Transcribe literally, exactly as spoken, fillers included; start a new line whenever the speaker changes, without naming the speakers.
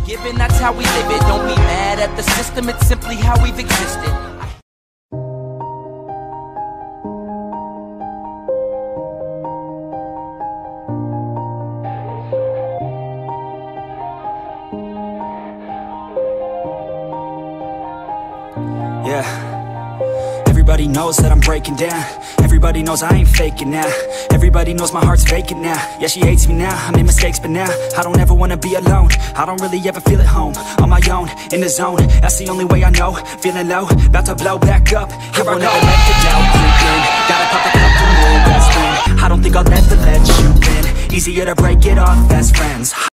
given, that's how we live it. Don't be mad at the system, it's simply how we've existed.
Yeah. Everybody knows that I'm breaking down. Everybody knows I ain't faking now. Everybody knows my heart's vacant now. Yeah, she hates me now, I made mistakes but now I don't ever wanna be alone. I don't really ever feel at home. On my own, in the zone, that's the only way I know. Feeling low, about to blow back up. Here I never let the doubt creep in. Gotta pop the cup to move, best friend. I don't think I'll ever let you in. Easier to break it off best friends.